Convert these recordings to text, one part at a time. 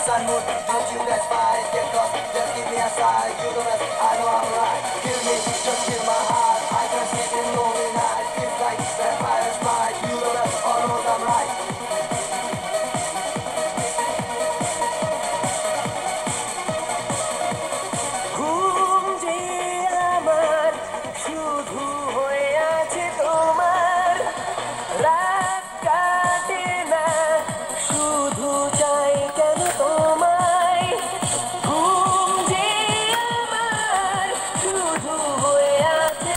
and mood. Don't you guys fight, get lost, just give me a sign. You the best, I know I'm right. Kill me, just kill my heart. I can sleep in lonely night. Feels like vampire's bite. You the best, all knows I'm right. ঘুম যে আমার শুধু হয়ে আছে তোমার, রাত কাটে না শুধু চাই কেন তোমায়। ঘুম যে আমার শুধু হয়ে আছে।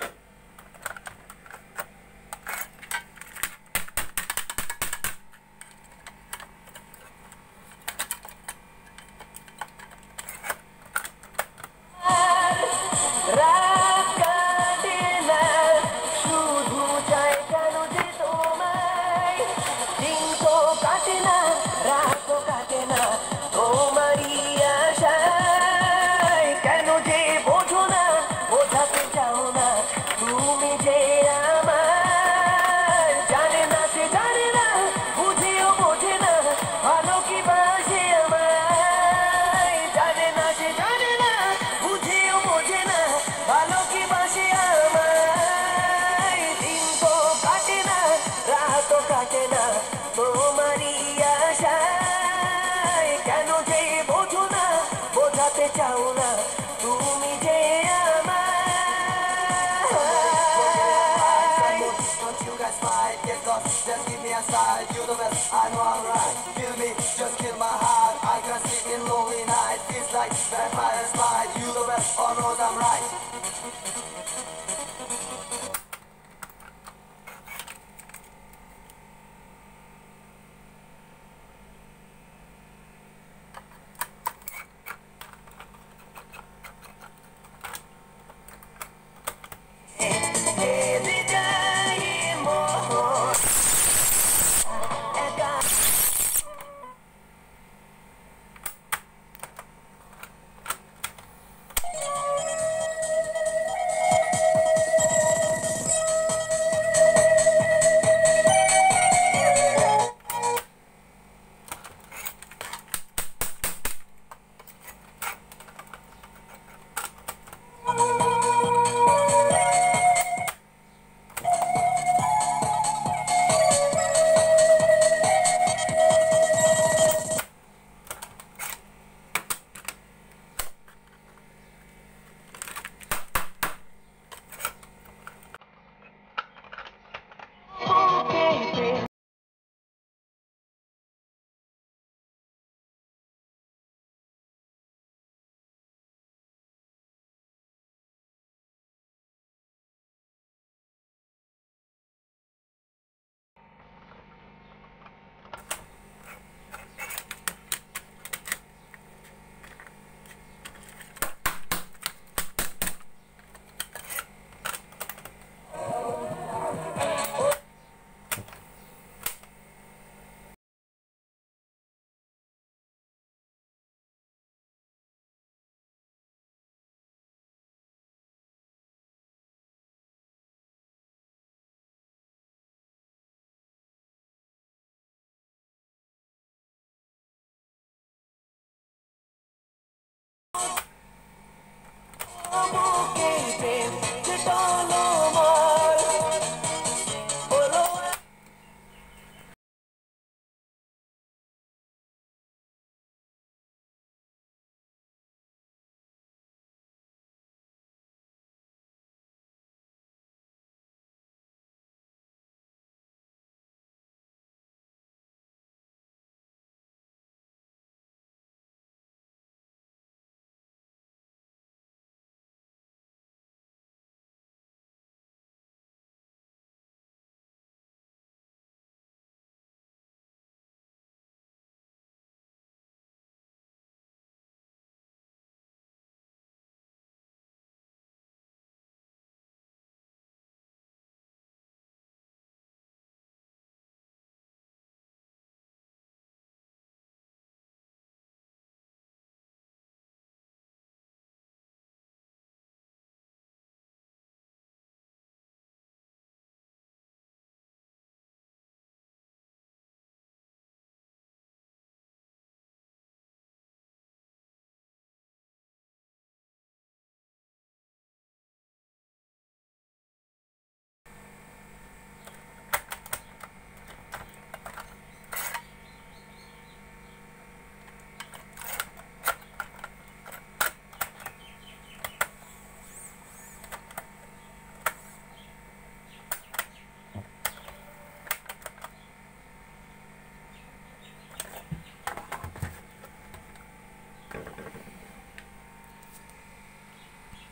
রাত কাটে না শুধু চাই কেন যে তোমায়। দিন তো কাটে না, রাতও কাটে না তোমারই আশায়। কেন যে বোঝো না, বোঝাতে চাও না তুমি যে আমার। জানে না সে জানে না, বুঝেও বোঝে না ভালো কি বাসে আমায়। জানে না সে জানে না, বুঝেও বোঝে না ভালো কি বাসে আমায়। দিন তো কাটে না, রাতও কাটে না তোমারই আশায়। কেন যে বোঝো না, বোঝাতে চাও না তুমি যে আমায়। Don't you guys fight, get lost, just give me a sign. You the best, I know I'm right. Kill me, just kill my heart. I can sleep in lonely night. Feels like vampire's bite. You the best, all knows I'm right. কেঁদে যাই মন একা। বুকে প্রেম যে টলো